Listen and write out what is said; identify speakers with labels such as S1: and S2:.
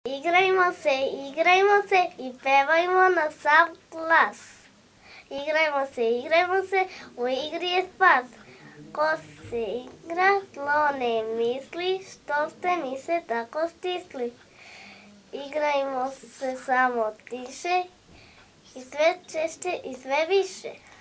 S1: Igrajmo se i pevajmo na sav glas. Igrajmo se, u igri je spas. Ko se igra, zlo ne misli, što ste mi se tako stisli. Igrajmo se samo tiše i sve češće i sve više.